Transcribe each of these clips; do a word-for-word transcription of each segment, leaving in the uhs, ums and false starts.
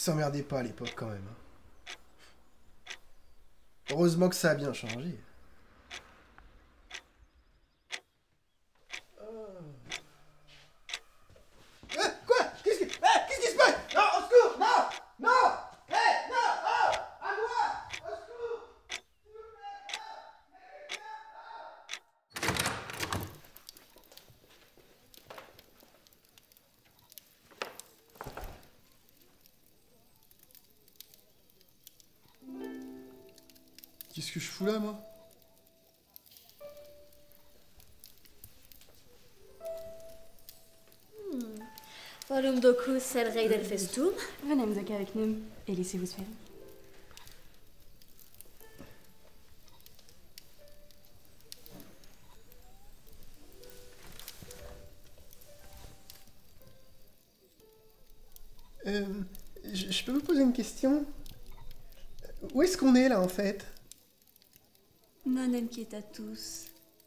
s'emmerdait pas à l'époque quand même. Heureusement que ça a bien changé. Ah, quoi? Qu'est-ce qui... Ah, qu'est-ce qui se passe? Non, au secours! Non! Non! Hé! Non! Oh! À moi! Au secours! S'il vous plaît! Qu'est-ce que je fous là, moi? Warum docus el rey del festum? Venez me avec nous et laissez-vous faire. Euh, je, je peux vous poser une question? Où est-ce qu'on est là en fait? Non inquietatus.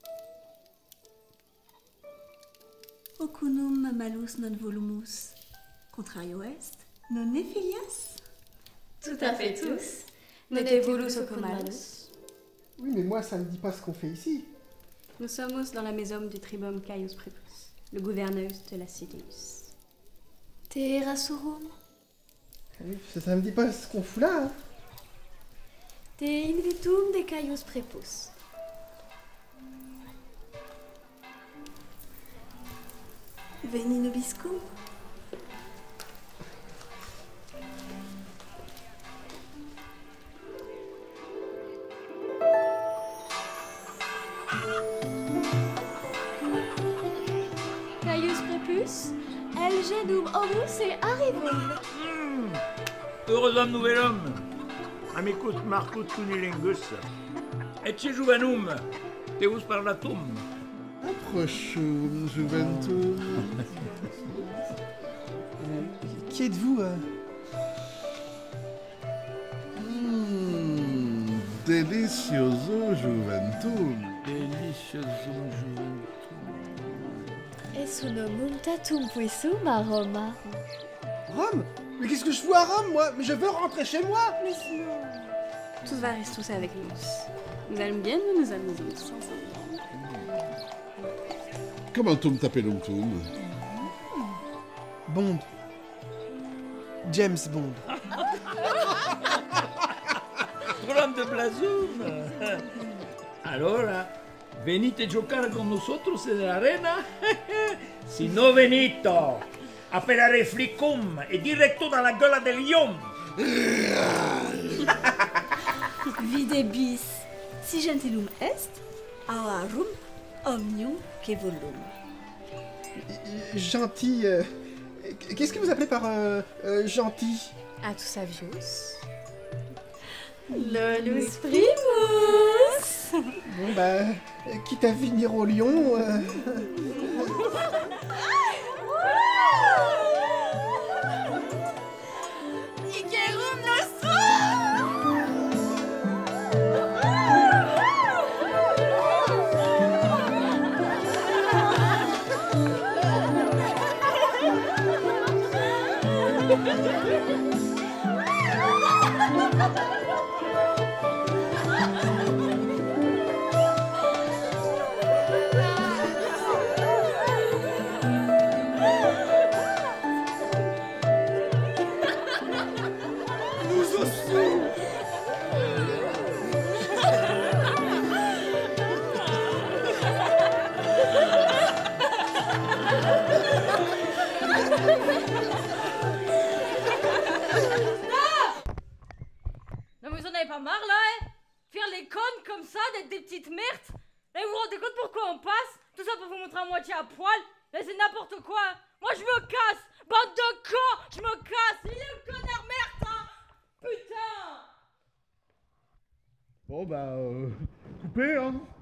Ocunum malus non volumus. Contrario est, non ne filias? Tout à fait tous. Ne te volus ocumalus. Oui, mais moi ça me dit pas ce qu'on fait ici. Nous sommes dans la maison du tribum Caius Prepus, le gouverneur de la Cideus. Te erasurum? Oui, ça, ça me dit pas ce qu'on fout là. Hein. Te invitum de Caius Prepus. Veni nobiscum? Caius Prepus, el genum homus et arrivum. Mmh. Heureux homme, nouvel homme. Amicus Marcus Cunilingus. Ecce juvenum, Deus parlatum. Approchons, Juventus. Qui êtes-vous euh... Mmh, delicioso Juventum. Delicioso juventum. Es unum tatum puissum a Roma. Rome? Mais qu'est-ce que je fous à Rome, moi? Mais je veux rentrer chez moi! Mais sinon... Tous va rester tous avec nous. Nous allons bien, nous nous amusons tous ensemble. Comment tum t'appellum tum? Bond. James Bond. Trollando de blasum. Allora, venite a giocare con nosotros en la arena? Si no venito, a pelare flicum e diretto dalla gola del lion. Vide bis, si gentilum est, auarum omnium que volum. Gentil. Euh... Qu'est-ce que vous appelez par euh, euh, gentil? Atus avius. Lolus primus. Bon bah, quitte à venir au lion. Euh... Igerum nostrum. Non mais vous en avez pas marre là, hein? Faire les connes comme ça, d'être des petites merdes? Là vous vous rendez compte pourquoi on passe? Tout ça pour vous montrer à moitié à poil? Là c'est n'importe quoi! Moi je me casse! Bande de cons! Je me casse! Il est le connard merde hein? Putain! Bon bah, euh, coupé hein.